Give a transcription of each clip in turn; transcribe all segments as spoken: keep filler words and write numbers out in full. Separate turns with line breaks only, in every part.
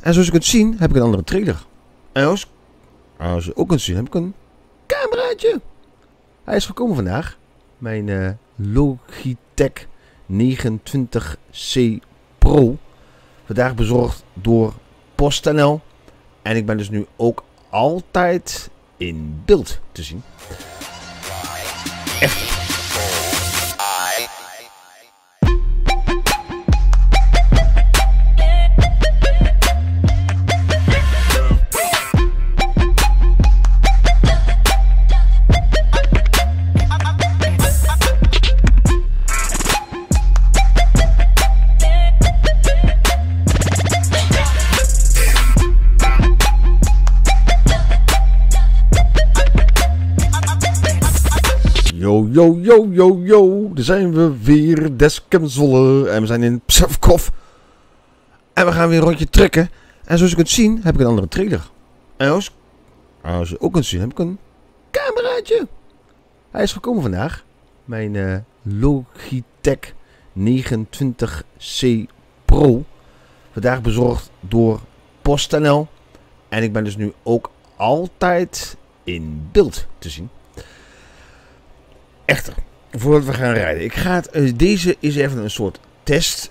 En zoals je kunt zien heb ik een andere trailer. En zoals, als je ook kunt zien heb ik een cameraatje. Hij is gekomen vandaag. Mijn uh, Logitech negenentwintig C Pro. Vandaag bezorgd door PostNL. En ik ben dus nu ook altijd in beeld te zien. Echt. Yo, yo, yo, yo, yo. Daar zijn we weer. Deskem Zwolle. En we zijn in Pskov. En we gaan weer een rondje trekken. En zoals je kunt zien heb ik een andere trailer. En als, als je ook kunt zien heb ik een cameraatje. Hij is gekomen vandaag. Mijn uh, Logitech negenentwintig C Pro. Vandaag bezorgd door PostNL. En ik ben dus nu ook altijd in beeld te zien. Echter, voordat we gaan rijden. Ik ga het, uh, deze is even een soort test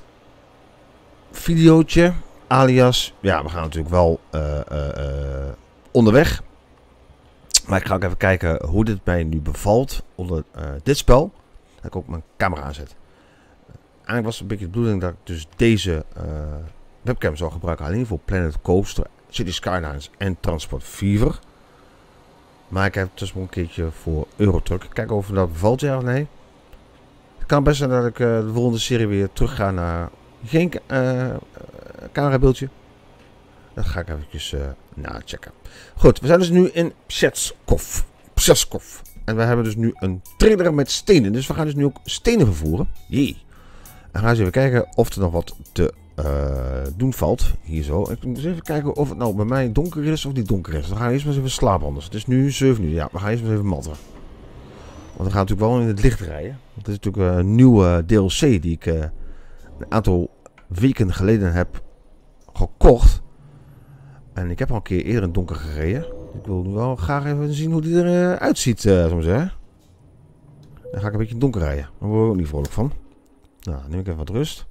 videootje. Alias, ja, we gaan natuurlijk wel uh, uh, uh, onderweg. Maar ik ga ook even kijken hoe dit mij nu bevalt onder uh, dit spel. Dat ik ook mijn camera aanzet. Uh, eigenlijk was het een beetje de bedoeling dat ik dus deze uh, webcam zou gebruiken. Alleen voor Planet Coaster, City Skylines en Transport Fever. Maar ik heb het dus nog een keertje voor Eurotruck. Kijken of dat bevalt, ja of nee. Het kan best zijn dat ik uh, de volgende serie weer terug ga naar geen uh, camerabeeldje. Dat ga ik eventjes uh, nachecken. Goed, we zijn dus nu in Pskov. Pskov. En we hebben dus nu een trailer met stenen. Dus we gaan dus nu ook stenen vervoeren. Jee. En gaan eens even kijken of er nog wat te uh, doen valt. Hier zo. Ik moet eens even kijken of het nou bij mij donker is of niet donker is. Dan gaan we eerst maar eens even slapen anders. Het is nu zeven uur. Ja, we gaan eerst maar eens even matten. Want we gaan natuurlijk wel in het licht rijden. Want dit is natuurlijk een nieuwe D L C die ik uh, een aantal weken geleden heb gekocht. En ik heb al een keer eerder in donker gereden. Ik wil nu wel graag even zien hoe die eruit ziet, uh, zo zeggen. Dan ga ik een beetje in donker rijden. Daar word ik ook niet vrolijk van. Nou, dan neem ik even wat rust.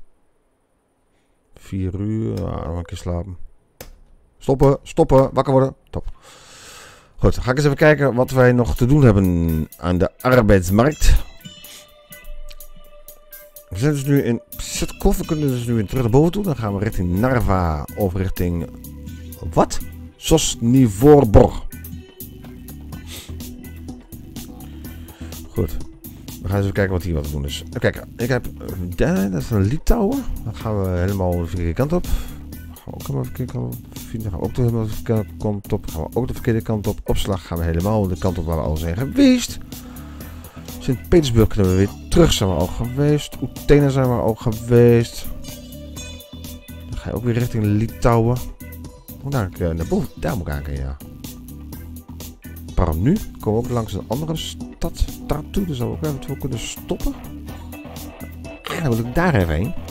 Vier uur, ja, nog een keer slapen. Stoppen, stoppen, wakker worden. Top. Goed, dan ga ik eens even kijken wat wij nog te doen hebben aan de arbeidsmarkt. We zijn dus nu in Pskov. We kunnen dus nu weer terug naar boven toe. Dan gaan we richting Narva of richting... Wat? Sosnivorbor. Goed. We gaan eens even kijken wat hier wat te doen is. Kijk, ik heb... Dat is een Litouwen. Dan gaan we helemaal de verkeerde kant op. Dan gaan we ook helemaal de verkeerde kant op. Dan gaan we ook helemaal de verkeerde kant op. Dan gaan we ook de verkeerde kant op. Opslag gaan we helemaal de kant op waar we al zijn geweest. Sint-Petersburg kunnen we weer terug. Zijn we al geweest. Oetena zijn we ook geweest. Dan ga je ook weer richting Litouwen. Oh, daar uh, naar boven. Daar moet ik aankijken, ja. Waarom nu? Komen we ook langs een andere stad daartoe. Dus zouden we ook eventueel kunnen stoppen. En dan moet ik daar even heen.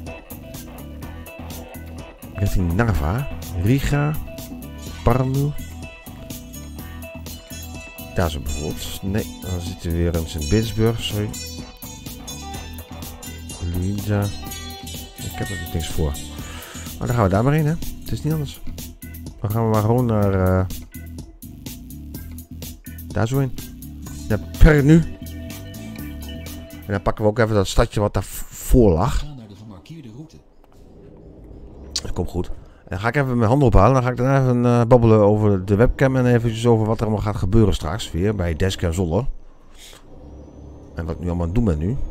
Richting Narva. Riga. Parnu. Daar zo bijvoorbeeld. Nee, dan zitten we weer in Sint-Petersburg. Sorry. Luisa. Ik heb er niet niks voor. Maar dan gaan we daar maar heen, hè. Het is niet anders. Dan gaan we maar gewoon naar... Uh, daar zo in. Naar Pernu. En dan pakken we ook even dat stadje wat daar voor lag. Dat komt goed. En dan ga ik even mijn handen ophalen. Dan ga ik dan even uh, babbelen over de webcam. En eventjes over wat er allemaal gaat gebeuren straks. Weer bij Deskem Zwolle. En wat ik nu allemaal aan het doen ben nu.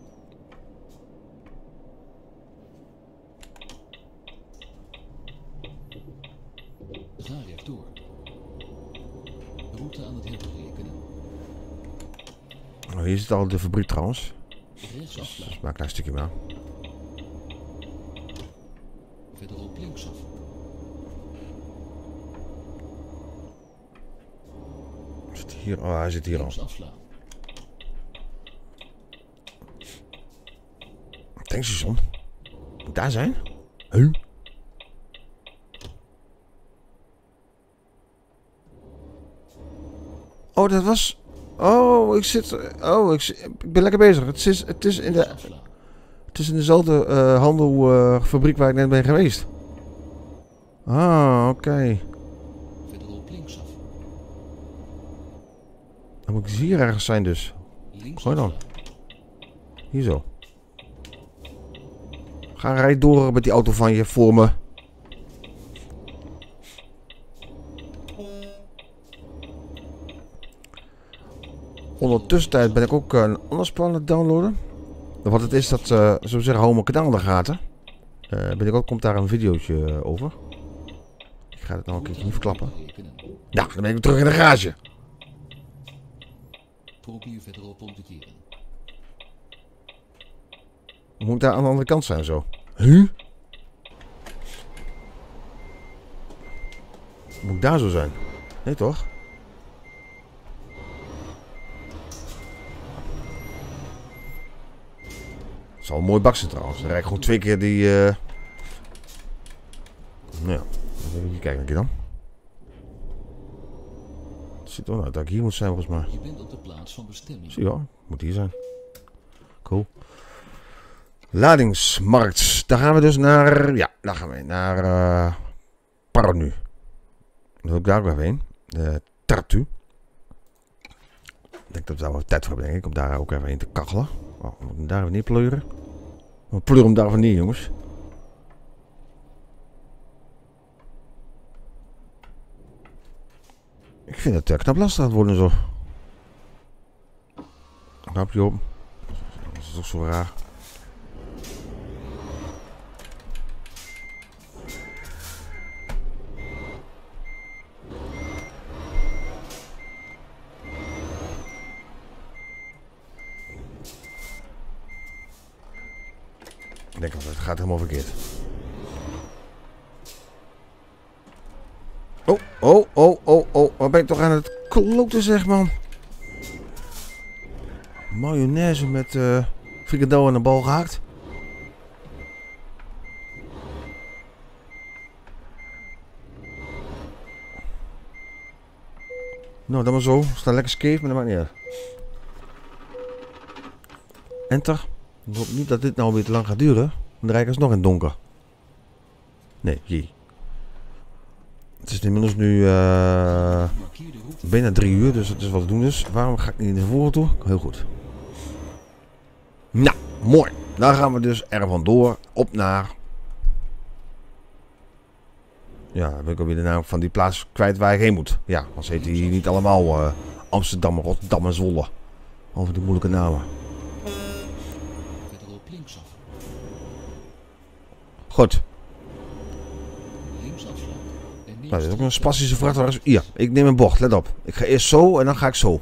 Oh, hier zit al de fabriek trouwens. Dus maak een klein stukje maar.
Verderop linksaf.
Zit hier? Oh, hij zit hier al. Tankstation. Moet daar zijn? Huh? Oh, dat was... Oh, ik zit... Oh, ik, zit- ik ben lekker bezig. Het is, het is, in, de,
Linksafslag.
het is in dezelfde uh, handelfabriek uh, waar ik net ben geweest. Ah, oké. Okay.
Verderop linksaf.
Dan moet ik hier ergens zijn dus. Gooi dan. Hier zo. Ga rijden door met die auto van je voor me. Ondertussen ben ik ook een ander spel aan het downloaden. Wat het is, dat uh, zo zeggen, hou mijn kanaal in de gaten. Uh, binnenkort komt daar een videootje over. Ik ga het nou een keertje niet verklappen. Ja, dan ben ik weer terug in de garage.
Probeer verderop om te keren.
Moet ik daar aan de andere kant zijn zo? Huh? Moet ik daar zo zijn? Nee toch? Het zal een mooi bak zijn trouwens. Dan rijd ik gewoon twee keer die... Uh... Nou ja, even kijken een keer dan. Het ziet er wel uit dat ik hier moet zijn volgens mij.
Je bent op de plaats van bestemming.
Zie je wel, moet hier zijn. Cool. Ladingsmarkt. Daar gaan we dus naar... Ja, daar gaan we naar... Uh, Parnu. Dan wil ik daar ook even heen. Uh, Tartu. Ik denk dat we daar wel tijd voor hebben, denk ik. Om daar ook even heen te kachelen. Oh, we moeten daar even niet pleuren. We pleuren hem daar even niet, jongens. Ik vind het uh, knap lastig aan het worden zo. Knapje op. Dat is toch zo raar. Ik denk dat het gaat helemaal verkeerd. Oh, oh, oh, oh, oh. Waar ben ik toch aan het kloten zeg, man. Mayonaise met uh, frikandel en een bal gehakt. Nou, dan maar zo. Sta lekker scheef, maar dat maakt niet uit. Enter. Ik hoop niet dat dit nou weer te lang gaat duren. Dan rijd ik alsnog in het donker. Nee, jee. Het is inmiddels nu uh, bijna drie uur, dus het is wat te doen is. Waarom ga ik niet naar voren toe? Heel goed. Nou, mooi. Dan gaan we dus er vandoor op naar... Ja, dan ben ik alweer de naam van die plaats kwijt waar ik heen moet. Ja, anders heet die niet allemaal uh, Amsterdam, Rotterdam en Zwolle. Over die moeilijke namen.
Verderop linksaf.
Goed.
Linksafslag. En
Nou, dit is ook een spastische vrachtwagen. Ja, ik neem een bocht, let op. Ik ga eerst zo en dan ga ik zo.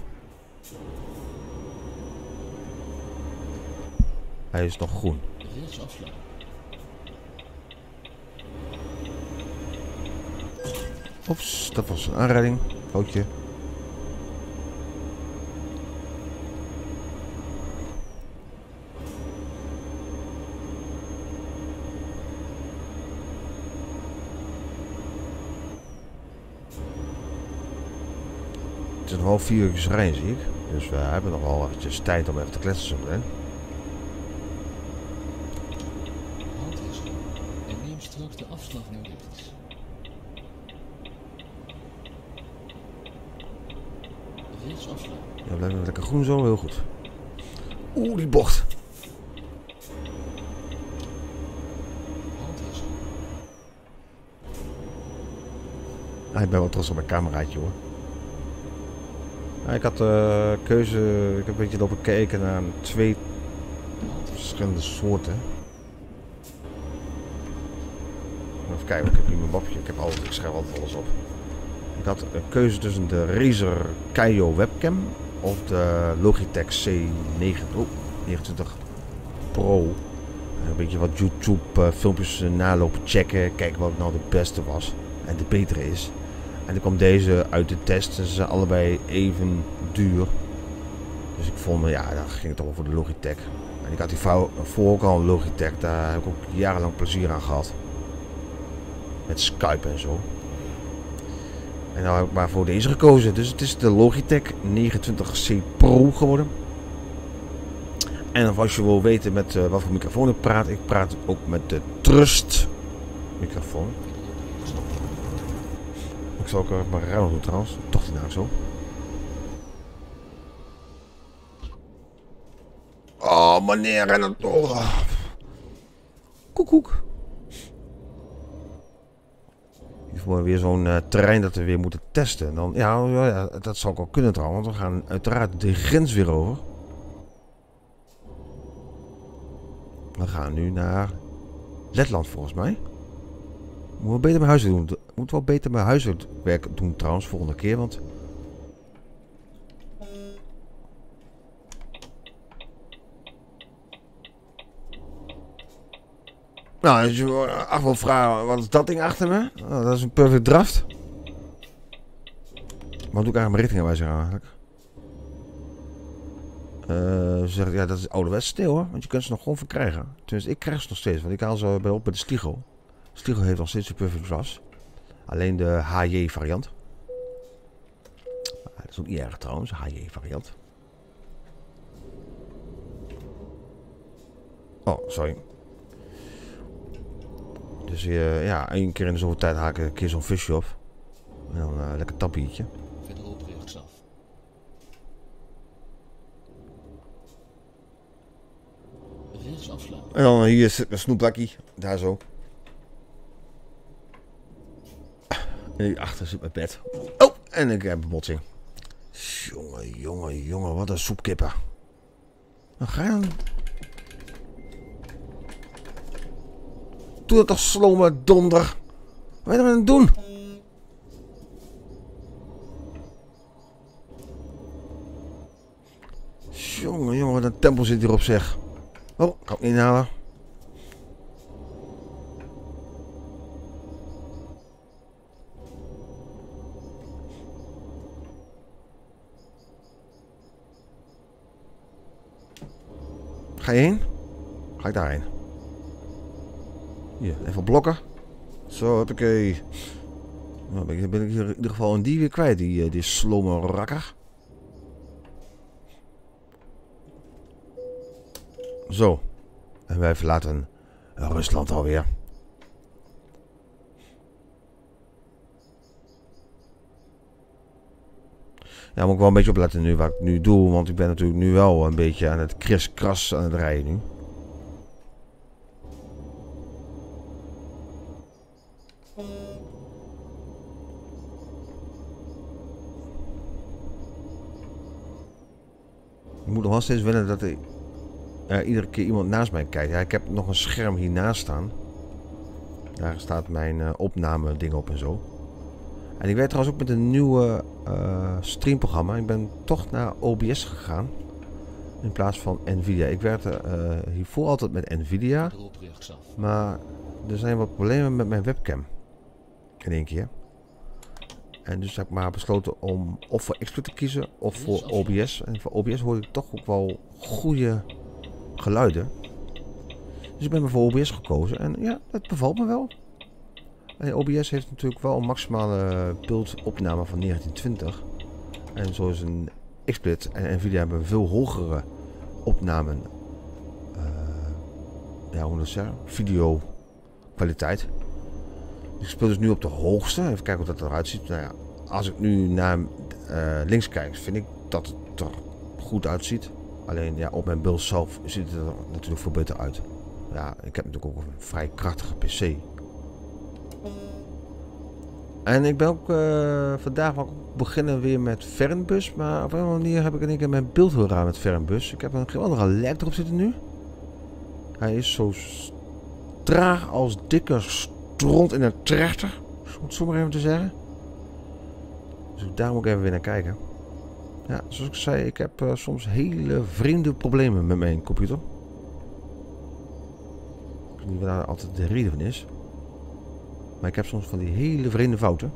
Hij is nog groen.
rechtsafslag.
Oeps, dat was een aanrijding. Foutje. Het is nog wel vier uur rijden, zie ik. Dus we hebben nog wel eventjes tijd om even te kletsen zo meteen.
Handwissel. En neem straks de afslag naar rechts. Rechtsafslag.
Ja, blijven we lekker groen zo, heel goed. Oeh, die bocht.
Handwissel.
Ah, ik ben wel trots op mijn cameraatje hoor. Ja, ik had uh, keuze, ik heb een beetje lopen kijken naar twee verschillende soorten. Even kijken, ik heb hier mijn mapje, ik heb altijd, ik schrijf altijd alles op. Ik had een keuze tussen de Razer Kaio webcam of de Logitech C negen, oh, negenentwintig Pro. Een beetje wat YouTube uh, filmpjes nalopen checken, kijken wat nou de beste was en de betere is. En toen kwam deze uit de test en ze zijn allebei even duur. Dus ik vond, ja, dan ging het toch wel voor de Logitech. En ik had die voor ook al een Logitech, daar heb ik ook jarenlang plezier aan gehad. Met Skype en zo. En nou heb ik maar voor deze gekozen. Dus het is de Logitech negenentwintig C Pro geworden. En of als je wil weten met uh, wat voor microfoon ik praat. Ik praat ook met de Trust microfoon. Ik zal ook er maar ruim doen trouwens. Toch die naam zo. Oh meneer en het... Oh. Koek koek. Voor weer zo'n uh, terrein dat we weer moeten testen. Dan, ja, ja, dat zou ook wel kunnen trouwens. Want we gaan uiteraard de grens weer over. We gaan nu naar Letland volgens mij. Moeten we beter mijn huiswerk doen. Moeten we wel beter mijn huiswerk doen trouwens volgende keer. Want... Nou, als je me af wil vragen, wat is dat ding achter me? Oh, dat is een perfect draft. Wat doe ik eigenlijk mijn richtingaanwijzer aan eigenlijk? Uh, ze zeggen, ja, dat is ouderwets stil hoor, want je kunt ze nog gewoon verkrijgen. Tenminste, ik krijg ze nog steeds, want ik haal ze bij op bij de Stigo. Stigo heeft nog steeds een perfect draft. Alleen de H J variant. Dat is ook niet erg trouwens, H J variant. Oh, sorry. Dus uh, ja, één keer in de zoveel tijd haak ik een keer zo'n visje op. En dan uh, lekker tappiertje.
Verderop rechtsaf. Rechts afslaan.
En dan uh, hier zit mijn snoepbakkie. Daar zo. En hierachter zit mijn bed. Oh, en ik heb een botsing. Jongen, jongen, jongen, wat een soepkippen. Dan ga je dan... Doe dat toch slome donder. Wat ben je er aan het doen? Jongen, jongen, wat een tempo zit hierop zeg. Oh, kan ik niet inhalen. Ga je heen? Ga ik daarheen? Hier, even blokken. Zo, hoppakee. Nou ben ik, ben ik hier in ieder geval een die weer kwijt, die, die slome rakker. Zo. En wij verlaten Rusland alweer. Ja, moet ik wel een beetje opletten nu wat ik nu doe, want ik ben natuurlijk nu wel een beetje aan het kriskras aan het rijden nu. Ik moet nog wel steeds wennen dat er uh, iedere keer iemand naast mij kijkt. Ja, ik heb nog een scherm hiernaast staan. Daar staat mijn uh, opname ding op en zo. En ik werk trouwens ook met een nieuwe uh, streamprogramma. Ik ben toch naar O B S gegaan. In plaats van Nvidia. Ik werkte uh, hiervoor altijd met Nvidia. Maar er zijn wat problemen met mijn webcam. In één keer. En dus heb ik maar besloten om of voor Xsplit te kiezen of voor O B S. En voor O B S hoor ik toch ook wel goede geluiden. Dus ik ben maar voor O B S gekozen. En ja, het bevalt me wel. En O B S heeft natuurlijk wel een maximale beeldopname van negentien twintig. En zoals een Xsplit en Nvidia hebben veel hogere opnamen. Uh, ja, hoe moet ik dat zeggen? Video kwaliteit. Ik speel dus nu op de hoogste. Even kijken hoe dat eruit ziet. Nou ja, als ik nu naar uh, links kijk, vind ik dat het er goed uitziet. Alleen ja, op mijn beeld zelf ziet het er natuurlijk veel beter uit. Ja, ik heb natuurlijk ook een vrij krachtige P C. En ik ben ook uh, vandaag ook beginnen weer met Fernbus. Maar op een manier heb ik in één keer mijn beeld heel raar met Fernbus. Ik heb een geen andere lek erop zitten nu. Hij is zo traag als dikke stront in een trechter. Om het zo maar even te zeggen. Dus daar moet ik even weer naar kijken. Ja, zoals ik zei, ik heb uh, soms hele vreemde problemen met mijn computer. Ik weet niet wat daar altijd de reden van is. Maar ik heb soms van die hele vreemde fouten.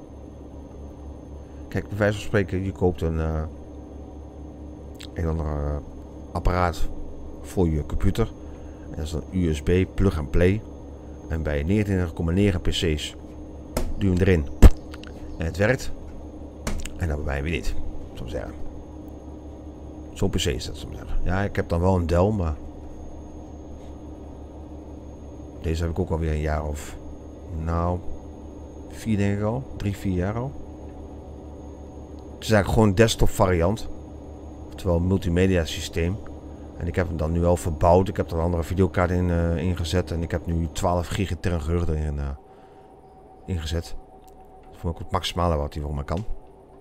Kijk, bij wijze van spreken, je koopt een, uh, een ander uh, apparaat voor je computer. En dat is een U S B plug and play. En bij negenentwintig komma negen P C's duw je hem erin. En het werkt. En dan bij mij weer niet. Zo zeggen. Zo'n P C is dat, zo zeggen. Ja, ik heb dan wel een Dell, maar... Deze heb ik ook alweer een jaar of... Nou... Vier denk ik al. Drie, vier jaar al. Het is eigenlijk gewoon een desktop variant. Oftewel een multimedia systeem. En ik heb hem dan nu al verbouwd. Ik heb er een andere videokaart in uh, ingezet. En ik heb nu twaalf gigabyte geheugen erin uh, ingezet. Dat vond ik het maximale wat hij voor mij kan.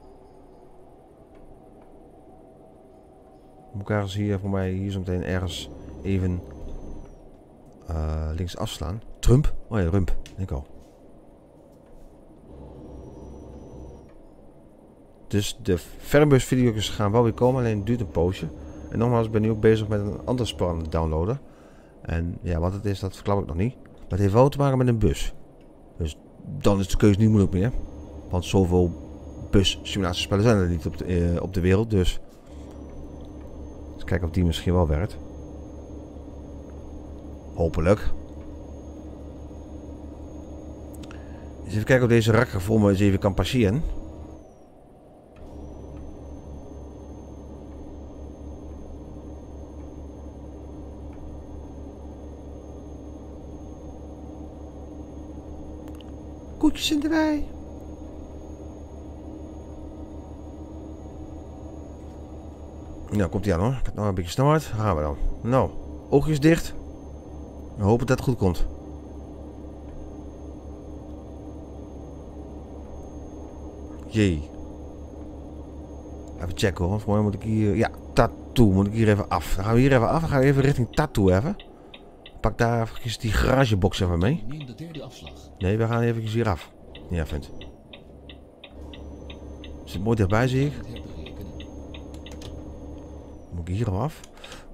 Moet ik ergens hier voor mij hier zo meteen ergens even uh, links afslaan. Trump? Oh ja, Rump. Denk ik al. Dus de Fernbus video's gaan wel weer komen, alleen het duurt een poosje. En nogmaals, ik ben nu ook bezig met een ander spel aan het downloaden. En ja, wat het is, dat verklap ik nog niet. Maar het heeft wel te maken met een bus. Dus dan is de keuze niet moeilijk meer. Want zoveel bus simulatiespellen zijn er niet op de, uh, op de wereld. Dus eens kijken of die misschien wel werkt. Hopelijk. Dus even kijken of deze rakker voor me eens even kan passeren. Koetjes in de wei. Nou, komt hij aan hoor. Ik heb nog een beetje snelheid. Gaan we dan. Nou, oogjes dicht. We hopen dat het goed komt. Jee. Even checken hoor. Voor mij moet ik hier... Ja, tattoo. Moet ik hier even af. Dan gaan we hier even af. Dan gaan we even richting tattoo even. Pak daar even die garagebox even mee.
Neem de derde afslag.
Nee, we gaan even hier af. Ja, vindt. Zit mooi dichtbij, zie ik. Moet ik hier al af?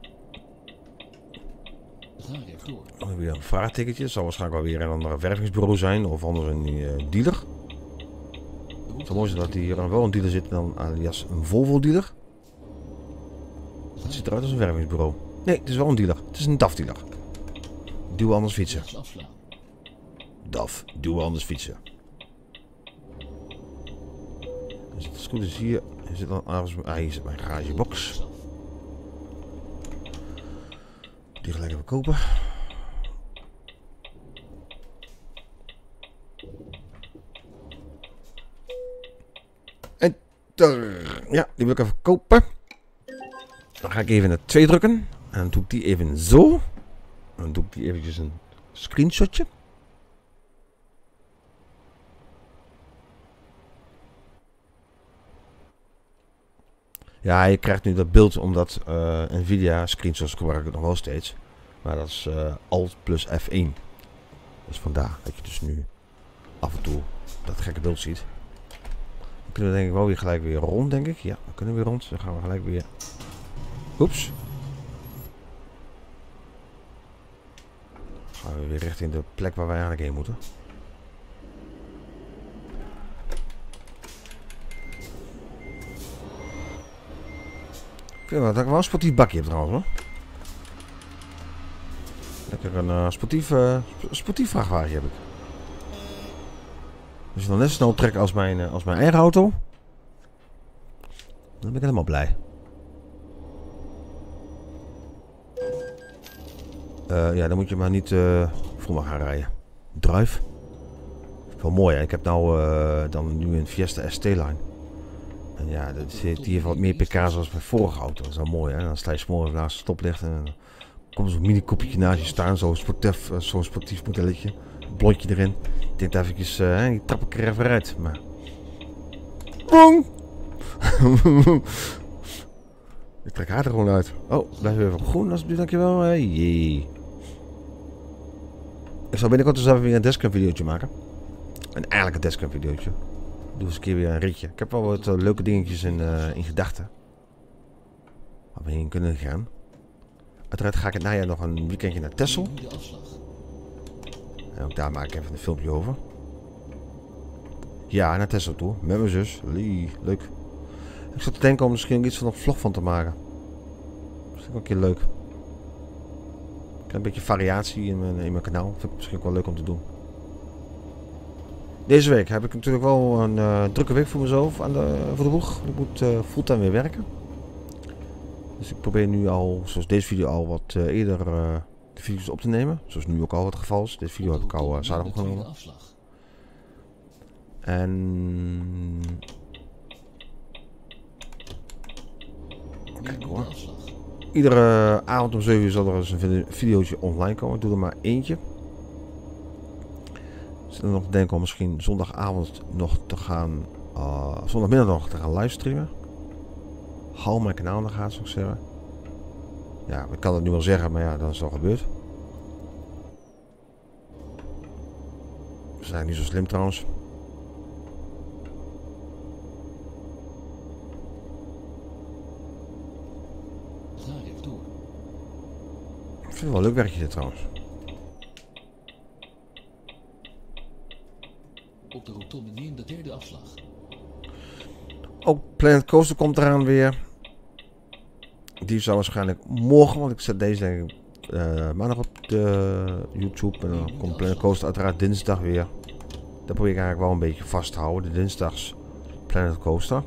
Dan heb je weer een vraagticketje. Het zal waarschijnlijk wel weer een ander wervingsbureau zijn. Of anders een uh, dealer. Het zou mooi zijn dat hier dan wel een dealer zit. Dan alias een Volvo dealer. Het ziet eruit als een wervingsbureau. Nee, het is wel een dealer. Het is een D A F dealer. Duw anders fietsen. D A F, duw anders fietsen. Dus het is goed, dus hier zit dan ergens. Ah, hier zit mijn garagebox. Die gelijk even kopen. Enter. Ja, die wil ik even kopen. Dan ga ik even naar twee drukken. En dan doe ik die even zo. En dan doe ik die eventjes een screenshotje. Ja, je krijgt nu dat beeld omdat uh, Nvidia screenshots gebruik ik nog wel steeds. Maar dat is uh, Alt plus F één. Dus vandaar dat je dus nu af en toe dat gekke beeld ziet. Dan kunnen we denk ik wel weer gelijk weer rond, denk ik. Ja, dan kunnen we weer rond. Dan gaan we gelijk weer... Oeps. Dan gaan we weer richting de plek waar wij eigenlijk heen moeten. Ik vind dat ik wel een sportief bakje heb trouwens hoor. Lekker een uh, sportief, uh, sportief vrachtwagen heb ik. Als je dan net zo snel trekt als mijn, uh, als mijn eigen auto. Dan ben ik helemaal blij. Uh, ja, dan moet je maar niet uh, voor me gaan rijden. Drive. Wel mooi hè. Ik heb nou uh, dan nu een Fiesta S T-line. En ja, dat heeft hier wat meer pk zoals mijn vorige auto. Dat is wel mooi hè. Dan sta je 's morgens naast het stoplicht en dan komt zo'n mini koppetje naast je staan. Zo'n sportief, uh, zo'n sportief modelletje. Een blondje erin. Ik denk dat eventjes, uh, die trap ik er even uit. Maar... Boom! Ik trek haar er gewoon uit. Oh, blijf even op groen alsjeblieft, dankjewel. Hey, jee. Ik zal binnenkort dus even weer een dashcam videootje maken. Een eigenlijk een dashcam videootje. Doe eens een keer weer een ritje. Ik heb wel wat uh, leuke dingetjes in, uh, in gedachten. Waar we heen kunnen gaan. Uiteraard ga ik het najaar nog een weekendje naar Texel. En ook daar maak ik even een filmpje over. Ja, naar Texel toe. Met mijn zus. Lee, leuk. Ik zat te denken om misschien iets van een vlog van te maken. Dat is ook een keer leuk. Ik heb een beetje variatie in mijn, in mijn kanaal. Dat vind ik misschien ook wel leuk om te doen. Deze week heb ik natuurlijk wel een uh, drukke week voor mezelf aan de, voor de boeg. Ik moet uh, fulltime weer werken. Dus ik probeer nu al, zoals deze video al, wat uh, eerder uh, de video's op te nemen. Zoals nu ook al het geval is. Deze video heb ik al uh, zaterdag opgenomen. En... Kijk hoor. Iedere avond om zeven uur zal er eens een videootje online komen. Ik doe er maar eentje. Ik zit er nog te denken om misschien zondagavond nog te gaan... Uh, zondagmiddag nog te gaan livestreamen. Hou mijn kanaal in de gaten, zou ik zeggen. Ja, ik kan het nu wel zeggen, maar ja, dan is het al gebeurd. We zijn niet zo slim trouwens. Ik vind het wel een leuk werkje dit trouwens.
Op de rotonde neem de derde afslag.
Ook Planet Coaster komt eraan weer. Die zou waarschijnlijk morgen, want ik zet deze denk ik uh, maandag op de YouTube. En dan komt Planet Coaster uiteraard dinsdag weer. Dat probeer ik eigenlijk wel een beetje vast te houden. De dinsdags Planet Coaster.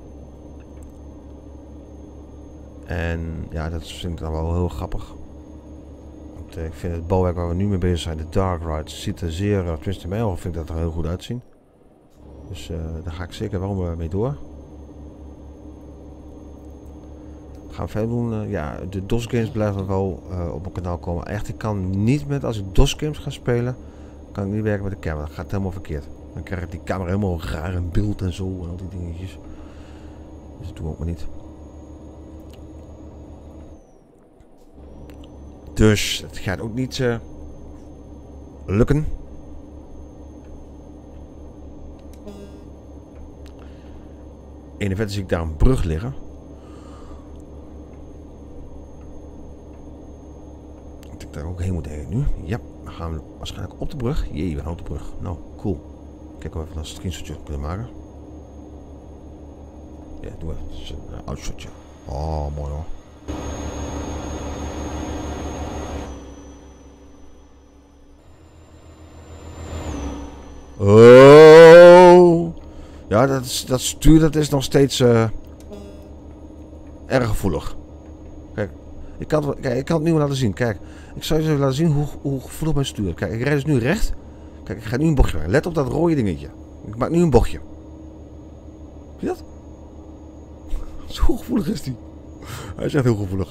En ja, dat vind ik dan wel heel grappig. Want, uh, ik vind het bouwwerk waar we nu mee bezig zijn, de Dark Ride, ziet er zeer, uh, tenminste in mijn ogen vind ik dat er heel goed uitzien. Dus uh, daar ga ik zeker wel mee door. Gaan we verder doen. Uh, ja, de DOS games blijven wel uh, op mijn kanaal komen. Echt, ik kan niet met, als ik DOS games ga spelen, kan ik niet werken met de camera. Dat gaat helemaal verkeerd. Dan krijg ik die camera helemaal raar in beeld en zo en al die dingetjes. Dus dat doen we ook maar niet. Dus het gaat ook niet uh, lukken. In de verte zie ik daar een brug liggen. Dat ik daar ook heen moet denken nu. Ja, we gaan waarschijnlijk op de brug. Jee, we gaan op de brug. Nou, cool. Kijk of we even een screenshotje kunnen maken. Ja, doe even. Het is een outshotje. Oh, mooi hoor. Oh. Ja, dat, is, dat stuur dat is nog steeds uh, erg gevoelig. Kijk ik, kan het, kijk, ik kan het nu wel laten zien. Kijk, ik zal je eens even laten zien hoe, hoe gevoelig mijn stuur. Kijk, ik rijd dus nu recht. Kijk, ik ga nu een bochtje maken. Let op dat rode dingetje. Ik maak nu een bochtje. Zie je dat? Zo gevoelig is die. Hij is echt heel gevoelig.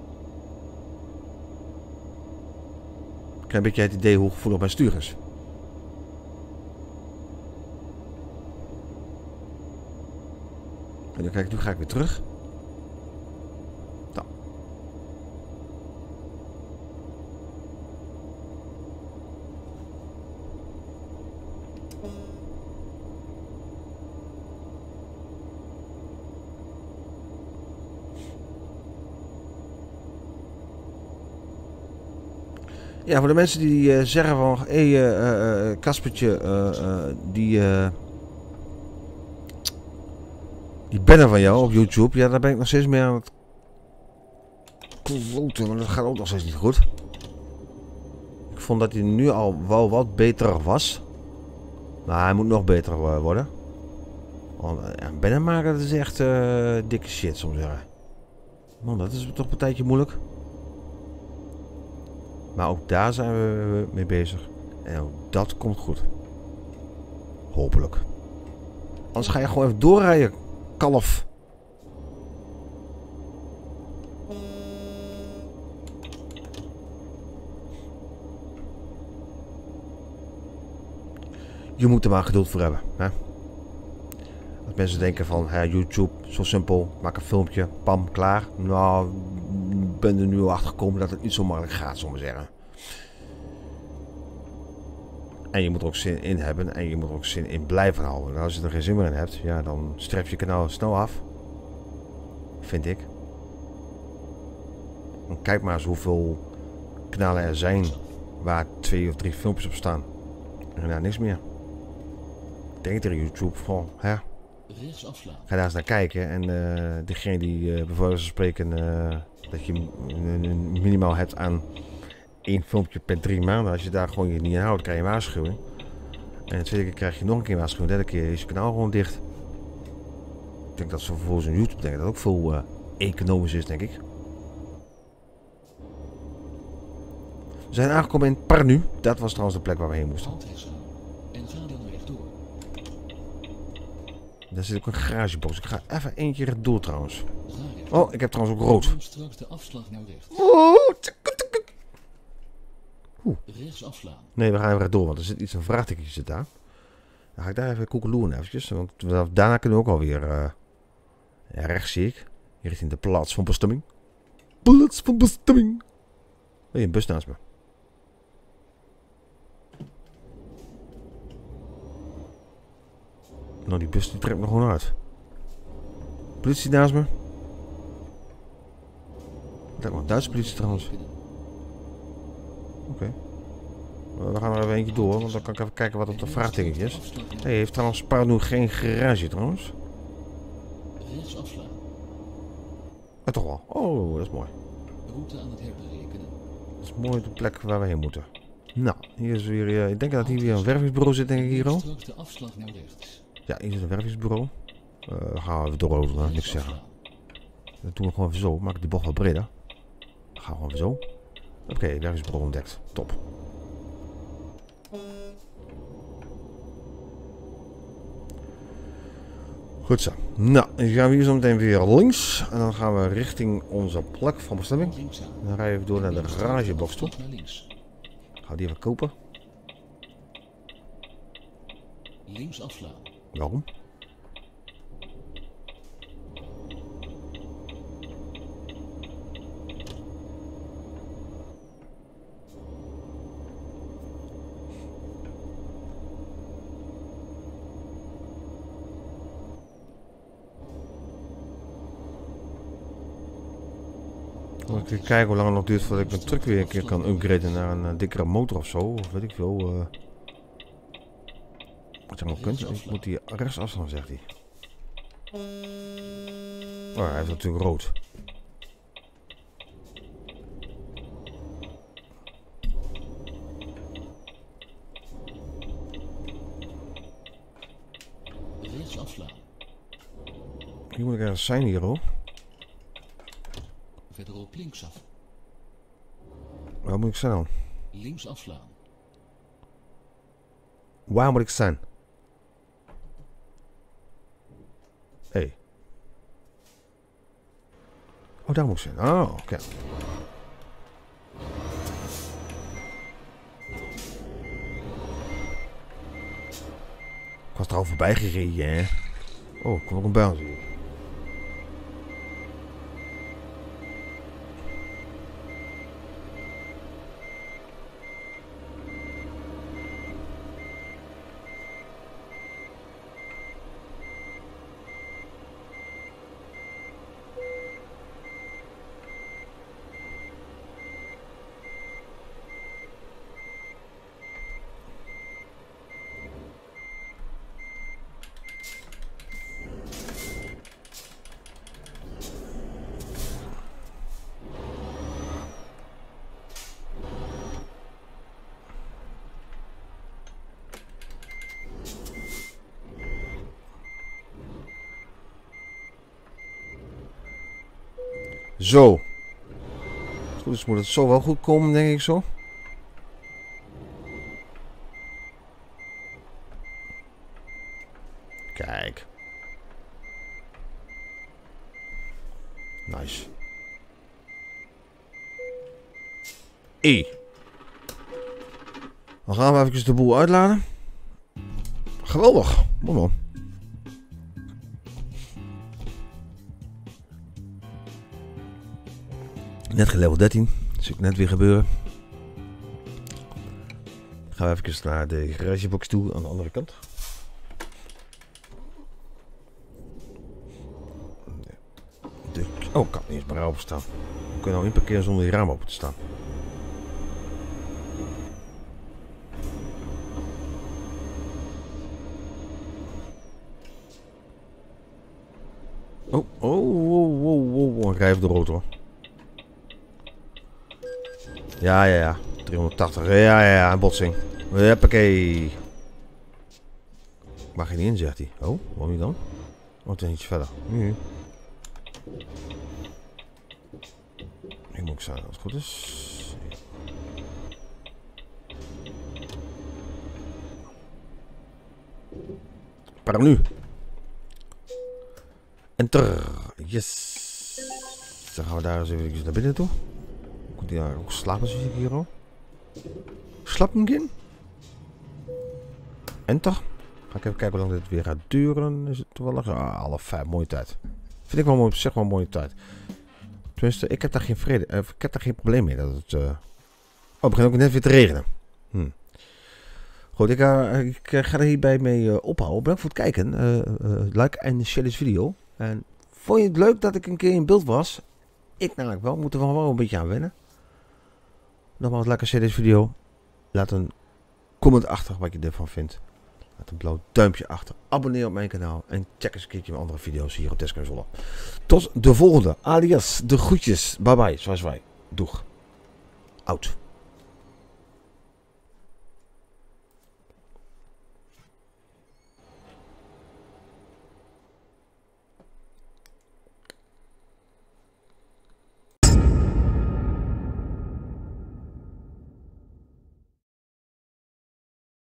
Ik krijg een beetje het idee hoe gevoelig mijn stuur is. En dan kijk, nu ga ik weer terug. Nou. Ja, voor de mensen die uh, zeggen van, hé, hey, uh, Kaspertje, uh, uh, die... Uh, Die banner van jou op YouTube, ja, daar ben ik nog steeds mee aan het kloten, maar dat gaat ook nog steeds niet goed. Ik vond dat hij nu al wel wat beter was. Maar hij moet nog beter uh, worden. Want uh, ja, banner maken, dat is echt uh, dikke shit, soms zeggen. Man, dat is toch een tijdje moeilijk. Maar ook daar zijn we mee bezig. En ook dat komt goed. Hopelijk. Anders ga je gewoon even doorrijden. Kalf. Je moet er maar geduld voor hebben. Hè? Dat mensen denken van hè, YouTube, zo simpel, maak een filmpje, pam, klaar. Nou, ik ben er nu al achter gekomen dat het niet zo makkelijk gaat, zullen we zeggen. En je moet er ook zin in hebben en je moet er ook zin in blijven houden. En als je er geen zin meer in hebt, ja, dan stref je kanaal snel af. Vind ik. En kijk maar eens hoeveel kanalen er zijn waar twee of drie filmpjes op staan. En daar niks meer. Denk tegen YouTube van, hè? Ga daar eens naar kijken. En uh, degene die uh, bijvoorbeeld spreken uh, dat je minimaal hebt aan één filmpje per drie maanden. Als je daar gewoon je niet aan houdt, krijg je een waarschuwing. En de tweede keer krijg je nog een keer waarschuwing. De derde keer is je kanaal gewoon dicht. Ik denk dat ze vervolgens een YouTube denken dat ook veel uh, economisch is, denk ik. We zijn aangekomen in Parnu. Dat was trouwens de plek waar we heen moesten.
En ga dan rechtdoor.
Daar zit ook een garagebox. Ik ga even één keer rechtdoor trouwens. Oh, ik heb trouwens ook rood.
Straks de afslag naar rechts.
Oeh.
Rechts afslaan.
Nee, we gaan even rechtdoor, want er zit iets een vraagtekentje zit daar. Dan ga ik daar even koekeloeren eventjes. Want daarna kunnen we ook alweer uh, ja, rechts zie ik. Hier richting de plaats van bestemming. Plaats van bestemming. Hé, een bus naast me. Nou, die bus die trekt me gewoon uit. Politie naast me. Dat lijkt me een Duitse politie trouwens. Oké. Okay. We gaan er even eentje door, want dan kan ik even kijken wat op de vraagtekentje is. Hey, heeft trouwens Parnu geen garage trouwens?
Rechts afslaan.
Ja, toch wel. Oh, dat is mooi.
Route aan het herberekenen.
Dat is mooi de plek waar we heen moeten. Nou, hier is weer, uh, ik denk dat hier weer een wervingsbureau zit, denk ik hier al.
Straks de afslag naar rechts.
Ja, hier is een wervingsbureau. Uh, gaan we even door over, uh, niks zeggen. Dat doen we gewoon even zo, maak ik de bocht wat breder. Dan gaan we gewoon even zo. Oké, okay, wervingsbureau ontdekt. Top. Goed zo. Nou, dan gaan we hier zo meteen weer links. En dan gaan we richting onze plek van bestemming. Dan rijden we even door naar de garagebox toe. Ga die even kopen.
Links afslaan.
Waarom? Even kijken hoe lang het nog duurt voordat ik mijn truck weer een keer kan upgraden naar een uh, dikkere motor of zo. Of weet ik veel. Uh... Wat je nog kunt. Ik moet die rechts afstaan, zegt hij. Oh, hij is natuurlijk rood.
Rechts afslaan.
Hier moet ik ergens zijn hier hoor.
Verderop linksaf.
Waar moet ik zijn dan?
Links afslaan.
Waar moet ik zijn? Hé. Hey. Oh, daar moet ik zijn. Oh, oké. Okay. Ik was er al voorbij gereden, hè. Oh, kom ook een baan zien. Zo. Goed, dus moet het zo wel goed komen, denk ik zo. Kijk. Nice. E. Dan gaan we even de boel uitladen. Geweldig. Mooi man. Net geen level dertien. Dat zie ik net weer gebeuren. Gaan we even naar de garagebox toe aan de andere kant. De... Oh, ik kan niet eens maar open staan. We kunnen nou inparkeren zonder die raam open te staan. Oh, oh, oh, oh, oh, oh. Ik rij even de rood hoor. Ja, ja, ja. driehonderdtachtig. Ja, ja, ja. Een botsing. Huppakee. mag je niet in, zegt hij. Oh, waarom niet dan? Oh, het is iets verder. Nee. Ik moet ook zijn als het goed is. Paraplu. Enter. Yes. Dan gaan we daar eens even naar binnen toe. Komt hij daar ook slapen, zie ik hier al. Slapen in. Enter. Ga ik even kijken hoe lang dit weer gaat duren. Is het toevallig? Ah, half vijf. Mooie tijd. Vind ik wel mooi, zeg maar een mooie tijd. Tenminste, ik heb daar geen vrede. Uh, ik heb daar geen probleem mee. Dat het, uh... Oh, het begint ook net weer te regenen. Hm. Goed, ik, uh, ik ga er hierbij mee uh, ophouden. Bedankt voor het kijken. Uh, uh, like en share deze video. En vond je het leuk dat ik een keer in beeld was? Ik namelijk wel. Moeten we er wel een beetje aan wennen. Nogmaals, like en share deze video. Laat een comment achter wat je ervan vindt. Laat een blauw duimpje achter. Abonneer op mijn kanaal. En check eens een keertje mijn andere video's hier op Desconsole. Tot de volgende. Alias, de groetjes. Bye bye. Zoals wij. Doeg. Out.